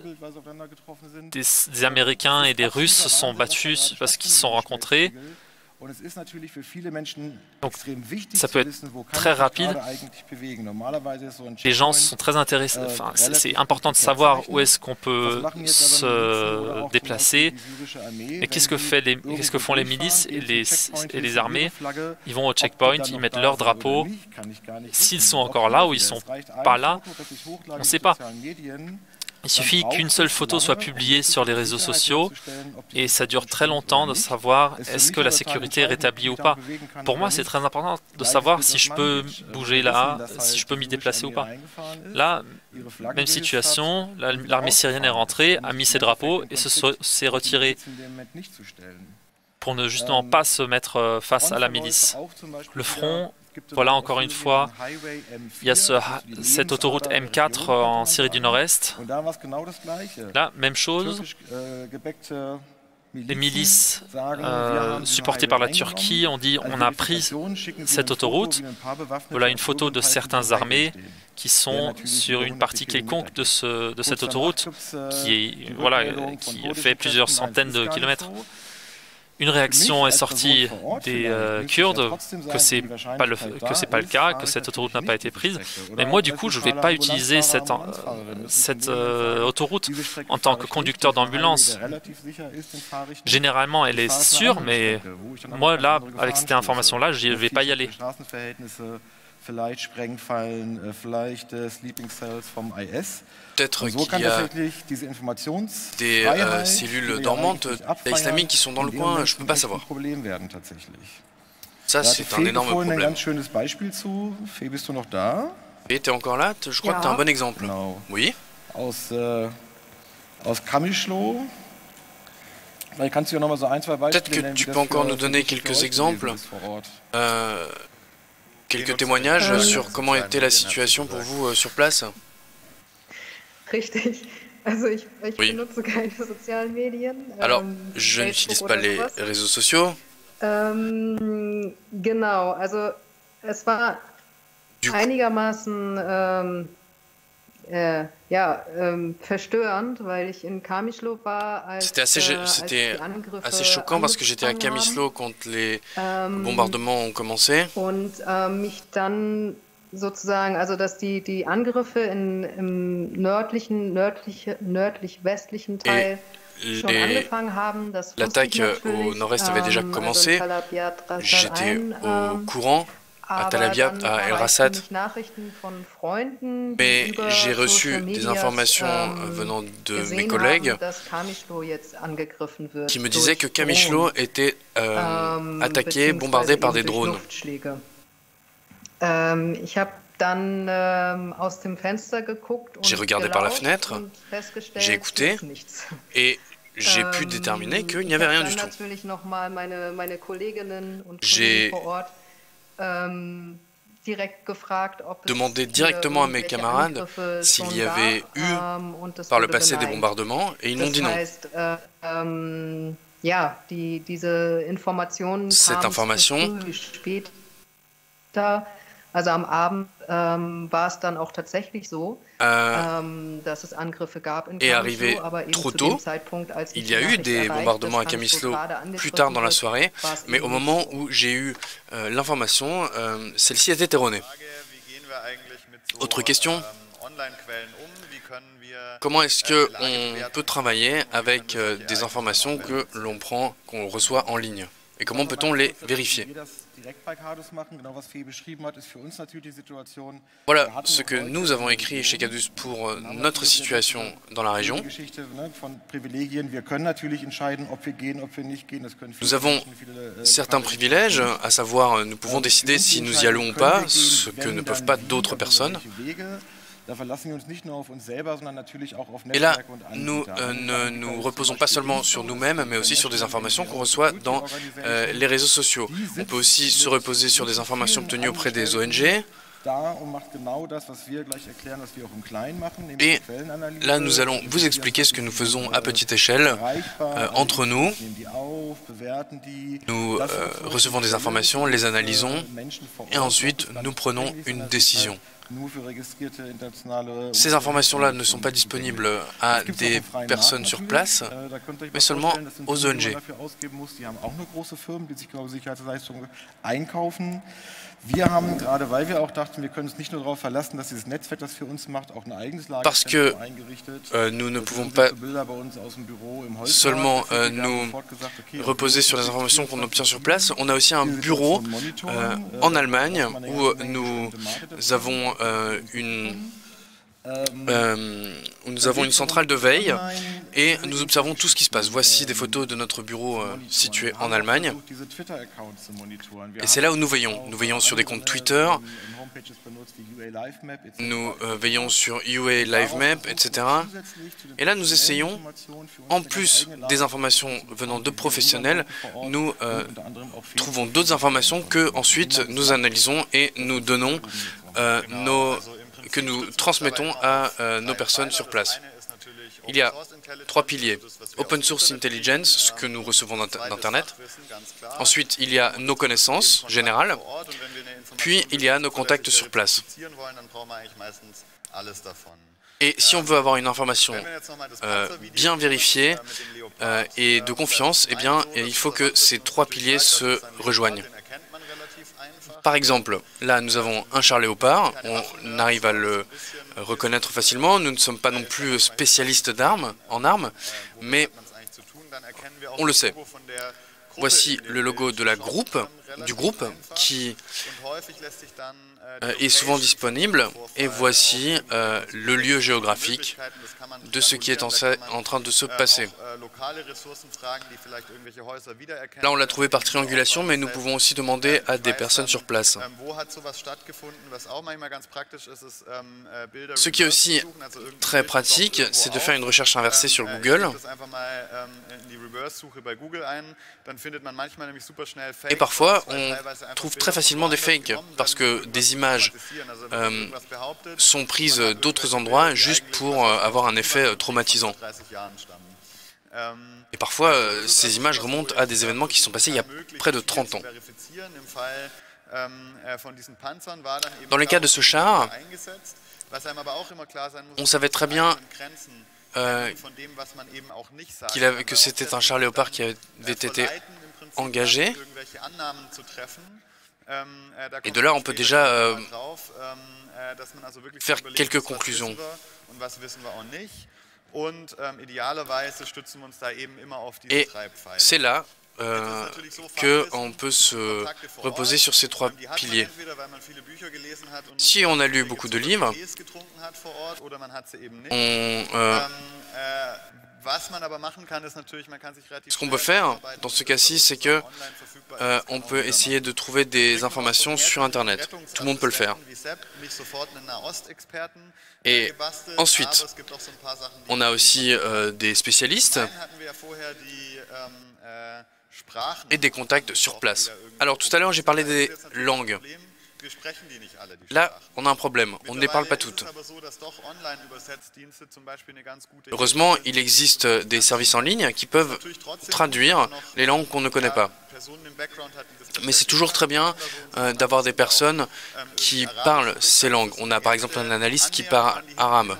Speaker 5: des, des Américains et des Russes se sont battus parce qu'ils se sont rencontrés. Donc, ça peut être très rapide. Les gens sont très intéressés. Enfin, c'est important de savoir où est-ce qu'on peut se déplacer. Et qu'est-ce que, fait les, qu'est-ce que font les milices et les, et les armées? Ils vont au checkpoint, ils mettent leur drapeau. S'ils sont encore là ou ils sont pas là, on ne sait pas. Il suffit qu'une seule photo soit publiée sur les réseaux sociaux et ça dure très longtemps de savoir est-ce que la sécurité est rétablie ou pas. Pour moi, c'est très important de savoir si je peux bouger là, si je peux m'y déplacer ou pas. Là, même situation, l'armée syrienne est rentrée, a mis ses drapeaux et s'est retirée pour ne justement pas se mettre face à la milice. Le front, voilà encore une fois, il y a ce, cette autoroute M quatre en Syrie du Nord-Est. Là, même chose. Les milices euh, supportées par la Turquie ont dit on a pris cette autoroute. Voilà une photo de certains armées qui sont sur une partie quelconque de, ce, de cette autoroute qui, est, voilà, qui fait plusieurs centaines de kilomètres. Une réaction est sortie des euh, Kurdes que c'est pas le que c'est pas le cas, que cette autoroute n'a pas été prise. Mais moi, du coup, je ne vais pas utiliser cette, euh, cette euh, autoroute en tant que conducteur d'ambulance. Généralement, elle est sûre, mais moi, là, avec cette information-là, je ne vais pas y aller.
Speaker 1: Peut-être qu'il y a des euh, cellules dormantes islamiques qui sont dans le coin, je ne peux pas savoir. Ça, c'est un énorme problème. Et tu es encore là? Je crois que tu as un bon exemple. Oui. Peut-être que tu peux encore nous donner quelques exemples, euh, quelques témoignages sur comment était la situation pour vous euh, sur place.
Speaker 6: Richtig. Also ich, ich
Speaker 1: oui.
Speaker 6: benutze keine sozialen Medien.
Speaker 1: Alors, je n'utilise pas les réseaux sociaux.
Speaker 6: Ähm, genau, also es war einigermaßen ähm, äh, ja, ähm, verstörend, weil ich in Kamischlo war, als,
Speaker 1: C'était assez,
Speaker 6: äh, als
Speaker 1: c'était
Speaker 6: die Angriffe
Speaker 1: assez choquant parce que j'étais à Kamischlo quand les ähm, bombardements ont commencé.
Speaker 6: Und äh, mich dann sozusagen, also dass die, die Angriffe in, im nördlichen, nördlich, nördlich-westlichen Teil schon angefangen haben.
Speaker 1: L'attaque au nord-est avait déjà commencé. J'étais au courant à Tal Abyad, à El Rasad. Mais j'ai reçu des informations venant de mes collègues qui me disaient que Kamischlo était euh, attaqué, bombardé par des drones. J'ai regardé par la fenêtre, j'ai écouté et j'ai pu déterminer qu'il n'y avait rien du tout. J'ai demandé directement à mes camarades s'il y avait eu par le passé des bombardements et ils m'ont dit non. Cette information
Speaker 6: Also am Abend ähm, war es dann auch tatsächlich so,
Speaker 1: euh,
Speaker 6: ähm, dass es Angriffe gab in
Speaker 1: est arrivé trop tôt. Il y a eu des bombardements à Kamischlo plus tard dans la soirée, mais au moment où j'ai eu euh, l'information, euh, celle-ci était erronée. Autre question. Comment est-ce qu'on peut travailler avec euh, des informations que l'on prend, qu'on reçoit en ligne? Et comment peut-on les vérifier? Voilà ce que nous avons écrit chez Cadus pour notre situation dans la région. Nous avons certains privilèges, à savoir nous pouvons décider si nous y allons ou pas, ce que ne peuvent pas d'autres personnes. Et là, nous euh, ne nous reposons pas seulement sur nous-mêmes, mais aussi sur des informations qu'on reçoit dans euh, les réseaux sociaux. On peut aussi se reposer sur des informations obtenues auprès des O N G. Et là, nous allons vous expliquer ce que nous faisons à petite échelle, euh, entre nous. Nous euh, recevons des informations, les analysons, et ensuite nous prenons une décision. Ces informations-là ne sont pas disponibles à des personnes sur place, mais seulement aux O N G. Parce que euh, nous ne pouvons pas seulement euh, nous reposer sur les informations qu'on obtient sur place, on a aussi un bureau euh, en Allemagne où nous avons euh, une... Euh, nous avons une centrale de veille et nous observons tout ce qui se passe. Voici des photos de notre bureau euh, situé en Allemagne. Et c'est là où nous veillons. Nous veillons sur des comptes Twitter, nous euh, veillons sur U A Live Map, et cetera. Et là, nous essayons, en plus des informations venant de professionnels, nous euh, trouvons d'autres informations que ensuite nous analysons et nous donnons euh, nos... que nous transmettons à euh, nos personnes sur place. Il y a trois piliers. Open Source Intelligence, ce que nous recevons d'Internet. Ensuite, il y a nos connaissances générales. Puis, il y a nos contacts sur place. Et si on veut avoir une information euh, bien vérifiée euh, et de confiance, eh bien, il faut que ces trois piliers se rejoignent. Par exemple, là, nous avons un char léopard, on arrive à le reconnaître facilement. Nous ne sommes pas non plus spécialistes d'armes, en armes, mais on le sait. Voici le logo de la groupe, du groupe qui euh, est souvent disponible, et voici euh, le lieu géographique de ce qui est en, en train de se passer. Là, on l'a trouvé par triangulation, mais nous pouvons aussi demander à des personnes sur place. Ce qui est aussi très pratique, c'est de faire une recherche inversée sur Google. Et parfois, on trouve très facilement des fakes, parce que des images euh, sont prises d'autres endroits juste pour euh, avoir un effet traumatisant. Et parfois, euh, ces images remontent à des événements qui sont passés il y a près de trente ans. Dans le cas de ce char, on savait très bien euh, qu'il avait, que c'était un char léopard qui avait été engagé. Et de là, on peut déjà euh, faire quelques conclusions. Et c'est là euh, qu'on peut se reposer sur ces trois piliers. Si on a lu beaucoup de livres, on... Euh, Ce qu'on peut faire dans ce cas-ci, c'est que euh, on peut essayer de trouver des informations sur Internet. Tout le monde peut le faire. Et ensuite, on a aussi euh, des spécialistes et des contacts sur place. Alors tout à l'heure, j'ai parlé des langues. Là, on a un problème, on ne les parle pas toutes. Heureusement, il existe des services en ligne qui peuvent traduire les langues qu'on ne connaît pas. Mais c'est toujours très bien euh, d'avoir des personnes qui parlent ces langues. On a par exemple un analyste qui parle arabe.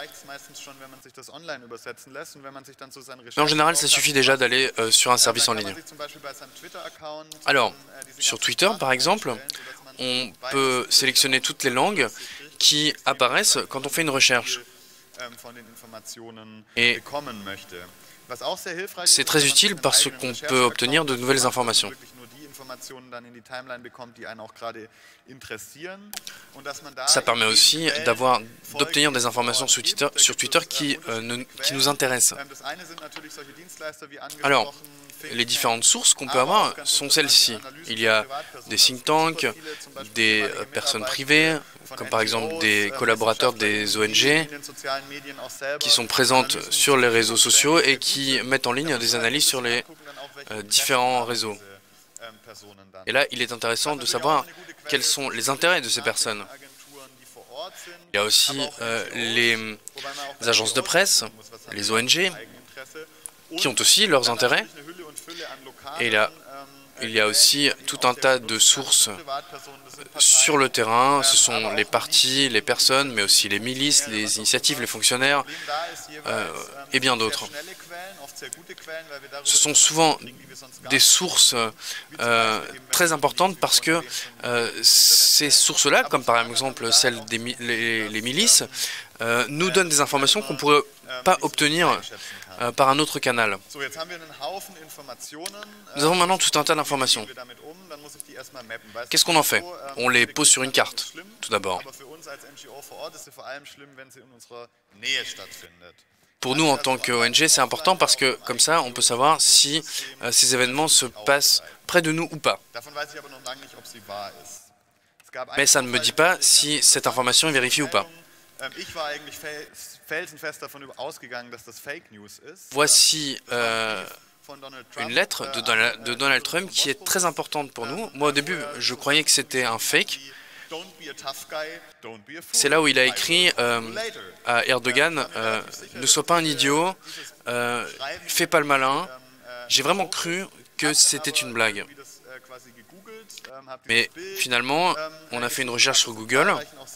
Speaker 1: Mais en général, ça suffit déjà d'aller euh, sur un service en ligne. Alors, sur Twitter, par exemple, on peut sélectionner toutes les langues qui apparaissent quand on fait une recherche. Et c'est très utile parce qu'on peut obtenir de nouvelles informations. Ça permet aussi d'avoir, d'obtenir des informations sur Twitter, sur Twitter qui, euh, ne, qui nous intéressent. Alors, les différentes sources qu'on peut avoir sont celles-ci. Il y a des think tanks, des personnes privées, comme par exemple des collaborateurs des O N G, qui sont présentes sur les réseaux sociaux et qui mettent en ligne des analyses sur les euh, différents réseaux. Et là, il est intéressant de savoir quels sont les intérêts de ces personnes. Il y a aussi euh, les agences de presse, les O N G, qui ont aussi leurs intérêts. Et là, il y a aussi tout un tas de sources sur le terrain. Ce sont les partis, les personnes, mais aussi les milices, les initiatives, les fonctionnaires euh, et bien d'autres. Ce sont souvent des sources euh, très importantes parce que euh, ces sources-là, comme par exemple celles des mi les, les milices, euh, nous donnent des informations qu'on ne pourrait pas obtenir euh, par un autre canal. Nous avons maintenant tout un tas d'informations. Qu'est-ce qu'on en fait? On les pose sur une carte, tout d'abord. Pour nous, en tant qu'O N G, c'est important parce que, comme ça, on peut savoir si euh, ces événements se passent près de nous ou pas. Mais ça ne me dit pas si cette information est vérifiée ou pas. Voici euh, une lettre de Donald, de Donald Trump qui est très importante pour nous. Moi, au début, je croyais que c'était un fake. C'est là où il a écrit euh, à Erdogan, euh, ne sois pas un idiot, euh, fais pas le malin. J'ai vraiment cru que c'était une blague. Mais finalement, on a fait une recherche sur Google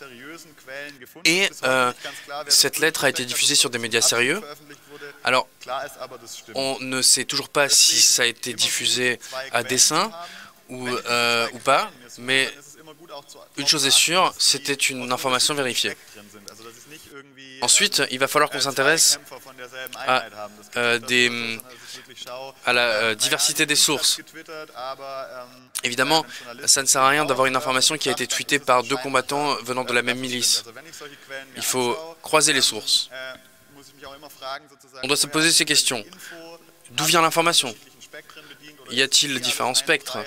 Speaker 1: et euh, cette lettre a été diffusée sur des médias sérieux. Alors, on ne sait toujours pas si ça a été diffusé à dessein ou, euh, ou pas, mais une chose est sûre, c'était une information vérifiée. Ensuite, il va falloir qu'on s'intéresse à, euh, des, à la euh, diversité des sources. Évidemment, ça ne sert à rien d'avoir une information qui a été tweetée par deux combattants venant de la même milice. Il faut croiser les sources. On doit se poser ces questions. D'où vient l'information? Y a-t-il différents spectres?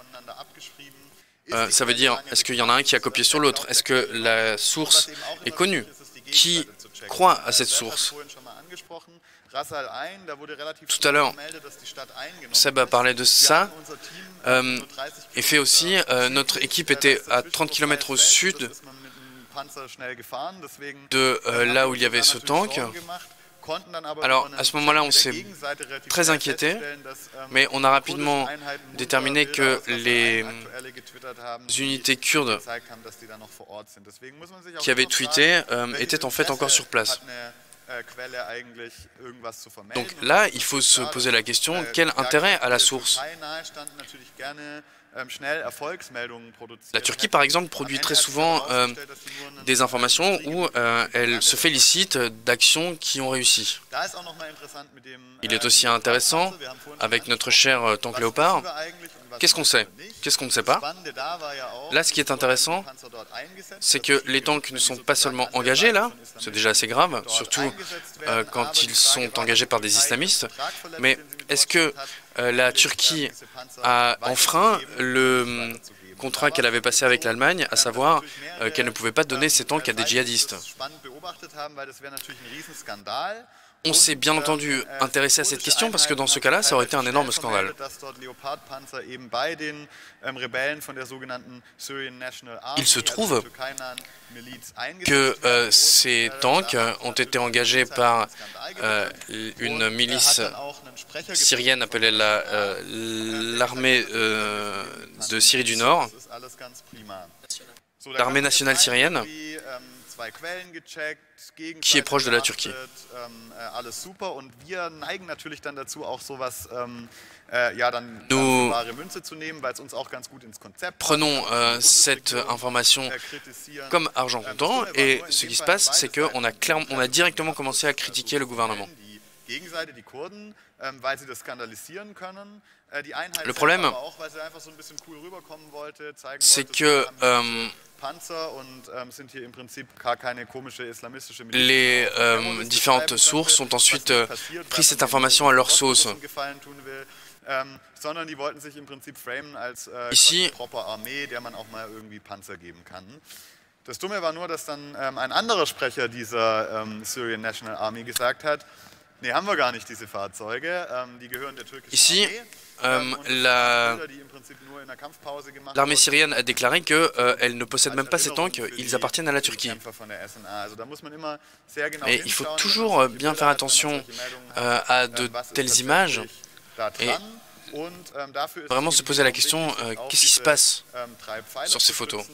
Speaker 1: Euh, ça veut dire, est-ce qu'il y en a un qui a copié sur l'autre? Est-ce que la source est connue? Qui croit à cette source? Tout à l'heure, Seb a parlé de ça. Euh, et fait aussi, euh, notre équipe était à trente kilomètres au sud de euh, là où il y avait ce tank. Alors, à ce moment-là, on s'est très inquiété, mais on a rapidement déterminé que les unités kurdes qui avaient tweeté euh, étaient en fait encore sur place. Donc là, il faut se poser la question, quel intérêt a la source? La Turquie, par exemple, produit très souvent euh, des informations où euh, elle se félicite d'actions qui ont réussi. Il est aussi intéressant, avec notre cher euh, tank Léopard, qu'est-ce qu'on sait? Qu'est-ce qu'on ne sait pas? Là, ce qui est intéressant, c'est que les tanks ne sont pas seulement engagés là, c'est déjà assez grave, surtout euh, quand ils sont engagés par des islamistes, mais est-ce que euh, la Turquie a enfreint le contrat qu'elle avait passé avec l'Allemagne, à savoir euh, qu'elle ne pouvait pas donner ses tanks à des djihadistes? On s'est bien entendu intéressé à cette question parce que dans ce cas-là, ça aurait été un énorme scandale. Il se trouve que euh, ces tanks ont été engagés par euh, une milice syrienne appelée l'armée la, euh, de Syrie du Nord, l'armée nationale syrienne, qui est proche de la Turquie. Nous prenons euh, cette information comme argent comptant et ce qui se passe, c'est qu'on a, on a directement commencé à critiquer le gouvernement. Le problème, c'est que euh, les euh, différentes sources ont ensuite euh, pris cette information à leur sauce. Ici,
Speaker 4: das Dumme war nur, dass dann ähm, ein anderer Sprecher dieser ähm, Syrian National Army gesagt hat,
Speaker 1: Ici, euh, la... l'armée syrienne a déclaré qu'elle euh, ne possède même pas ces tanks, ils appartiennent à la Turquie. Mais il faut toujours bien faire attention euh, à de telles images et vraiment se poser la question, euh, qu'est-ce qui se passe sur ces photos?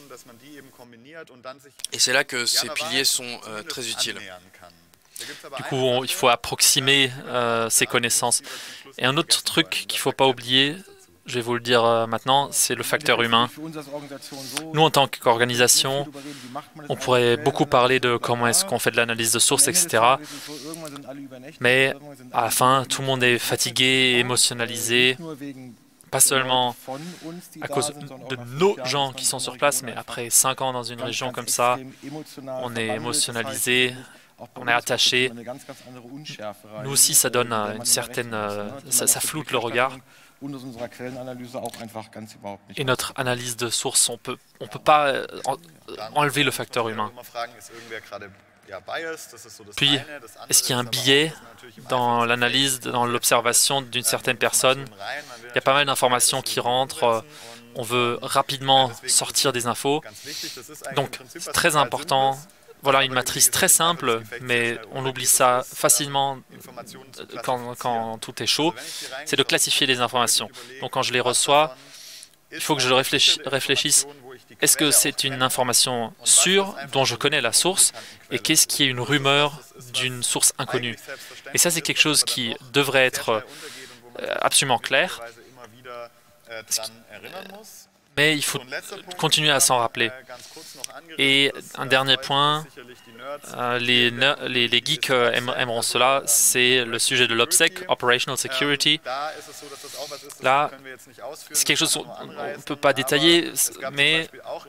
Speaker 1: Et c'est là que ces piliers sont euh, très utiles.
Speaker 5: Du coup, on, il faut approximer euh, ces connaissances. Et un autre truc qu'il ne faut pas oublier, je vais vous le dire euh, maintenant, c'est le facteur humain. Nous, en tant qu'organisation, on pourrait beaucoup parler de comment est-ce qu'on fait de l'analyse de sources, et cetera. Mais à la fin, tout le monde est fatigué, émotionnalisé, pas seulement à cause de nos gens qui sont sur place, mais après cinq ans dans une région comme ça, on est émotionnalisé, on est attaché. Nous aussi, ça donne une certaine... ça, ça floute le regard. Et notre analyse de source, on peut, on peut pas enlever le facteur humain. Puis, est-ce qu'il y a un biais dans l'analyse, dans l'observation d'une certaine personne? Il y a pas mal d'informations qui rentrent. On veut rapidement sortir des infos. Donc, c'est très important. Voilà une matrice très simple, mais on oublie ça facilement quand, quand tout est chaud. C'est de classifier les informations. Donc, quand je les reçois, il faut que je réfléchisse. Est-ce que c'est une information sûre dont je connais la source et qu'est-ce qui est une rumeur d'une source inconnue? Et ça, c'est quelque chose qui devrait être absolument clair. Mais il faut continuer à s'en rappeler. Et un dernier point, euh, les, les, les geeks aimeront cela, c'est le sujet de l'OPSEC, Operational Security. Là, c'est quelque chose qu'on ne peut pas détailler, mais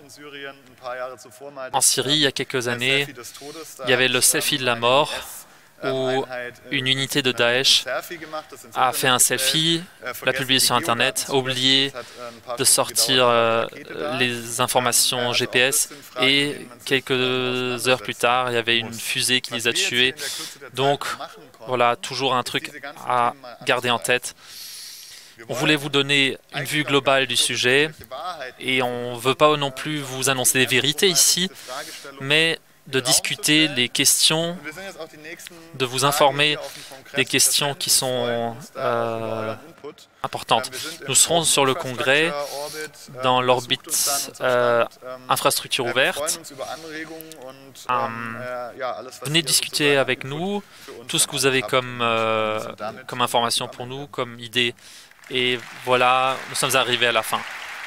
Speaker 5: en Syrie, il y a quelques années, il y avait le selfie de la mort, où une unité de Daesh a fait un selfie, l'a publié sur Internet, a oublié de sortir euh, les informations G P S et quelques heures plus tard, il y avait une fusée qui les a tués. Donc, voilà, toujours un truc à garder en tête. On voulait vous donner une vue globale du sujet et on ne veut pas non plus vous annoncer des vérités ici, mais de discuter les questions, de vous informer des questions qui sont euh, importantes. Nous serons sur le congrès dans l'orbite euh, infrastructure ouverte. Um, venez discuter avec nous, tout ce que vous avez comme, euh, comme information pour nous, comme idée. Et voilà, nous sommes arrivés à la fin.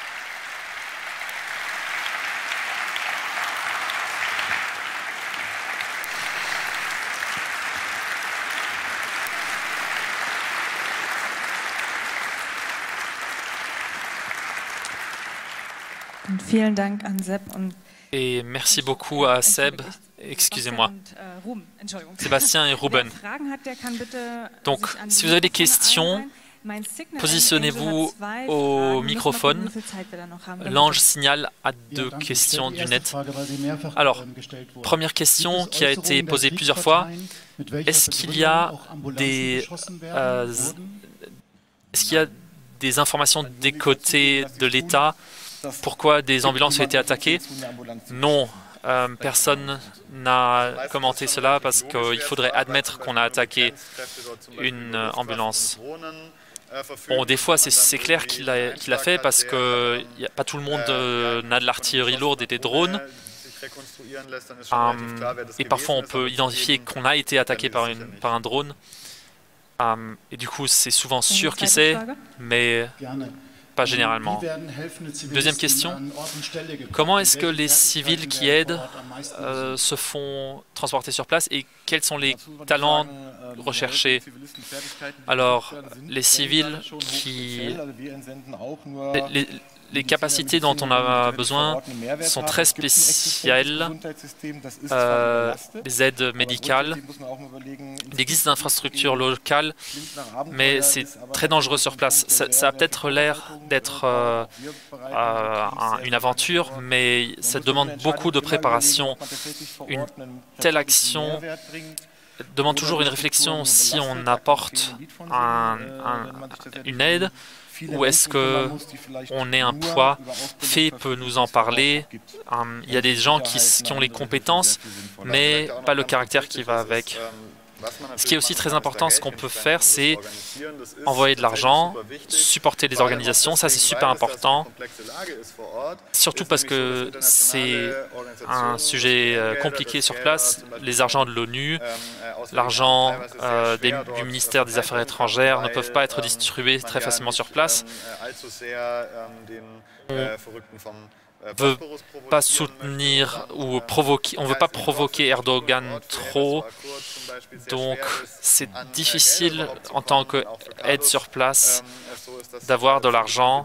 Speaker 5: Et merci beaucoup à Seb, excusez-moi, Sébastien et Ruben. Donc, si vous avez des questions, positionnez-vous au microphone. L'ange signale à deux questions du net. Alors, première question qui a été posée plusieurs fois. Est-ce qu'il y a des, euh, est-ce qu'il y a des informations des côtés de l'État? Pourquoi des ambulances ont été attaquées? Non, euh, personne n'a commenté cela parce qu'il faudrait admettre qu'on a attaqué une euh, ambulance. Bon, des fois, c'est clair qu'il l'a qu'il a fait parce que y a, pas tout le monde euh, n'a de l'artillerie lourde et des drones. Um, et parfois, on peut identifier qu'on a été attaqué par, une, par un drone. Um, et du coup, c'est souvent sûr qui c'est, mais pas généralement. Deuxième question, comment est-ce que les civils qui aident euh, se font transporter sur place et quels sont les talents recherchés? Alors, les civils qui... Les, les, les capacités dont on a besoin sont très spéciales, euh, les aides médicales. Il existe des infrastructures locales, mais c'est très dangereux sur place. Ça, ça a peut-être l'air d'être euh, euh, une aventure, mais ça demande beaucoup de préparation. Une telle action demande toujours une réflexion si on apporte un, un, une aide ou est-ce qu'on est un poids. Fé peut nous en parler. Um, il y a des gens qui, qui ont les compétences, mais pas le caractère qui va avec. Ce qui est aussi très important, ce qu'on peut faire, c'est envoyer de l'argent, supporter les organisations, ça c'est super important, surtout parce que c'est un sujet compliqué sur place. Les argents de l'ONU, l'argent euh, du ministère des Affaires étrangères ne peuvent pas être distribués très facilement sur place. On ne veut pas soutenir ou provoquer, on veut pas provoquer Erdogan trop, donc c'est difficile en tant qu'aide sur place d'avoir de l'argent.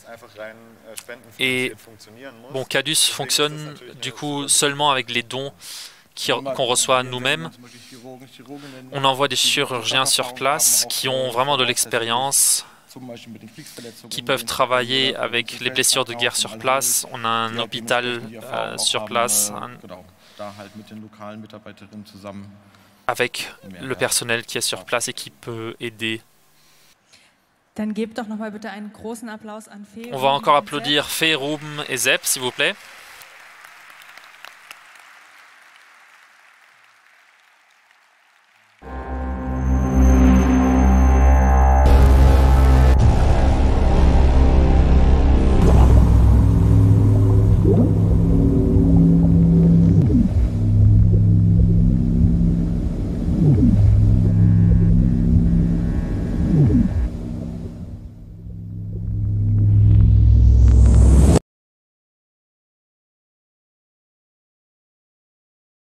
Speaker 5: Et bon, Cadus fonctionne du coup seulement avec les dons qu'on reçoit nous-mêmes. On envoie des chirurgiens sur place qui ont vraiment de l'expérience, qui peuvent travailler avec les blessures de guerre sur place. On a un hôpital euh, sur place un, avec le personnel qui est sur place et qui peut aider. On va encore applaudir Fé, Ruben et Zeb, s'il vous plaît.